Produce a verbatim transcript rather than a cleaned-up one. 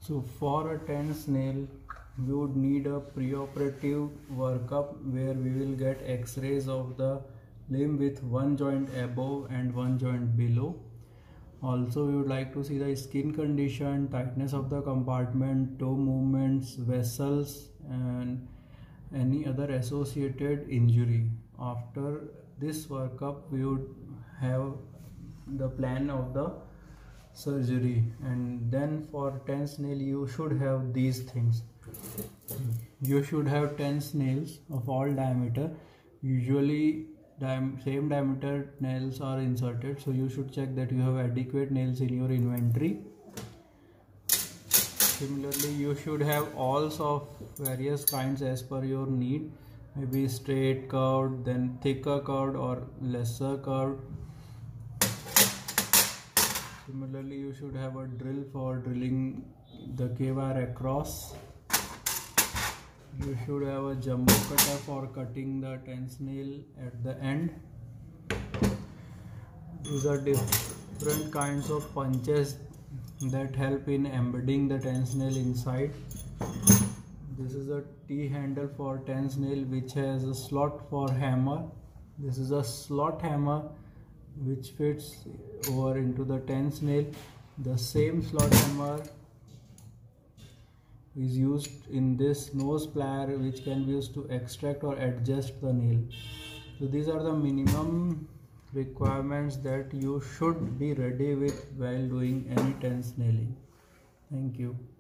So for a tense nail, we would need a preoperative workup where we will get x-rays of the limb with one joint above and one joint below. Also, we would like to see the skin condition, tightness of the compartment, toe movements, vessels, and any other associated injury. After this workup, we would have the plan of the surgery, and then for tense nail you should have these things. You should have tense nails of all diameter. Usually same diameter nails are inserted, so you should check that you have adequate nails in your inventory. Similarly, you should have awls of various kinds as per your need, maybe straight curved, then thicker curved or lesser curved. Similarly, you should have a drill for drilling the K-wire across. You should have a jumbo cutter for cutting the tense nail at the end. These are different kinds of punches that help in embedding the tense nail inside. This is a T-handle for tense nail which has a slot for hammer. This is a slot hammer which fits over into the tense nail. The same slot hammer is used in this nose plier, which can be used to extract or adjust the nail. So these are the minimum requirements that you should be ready with while doing any tense nailing. Thank you.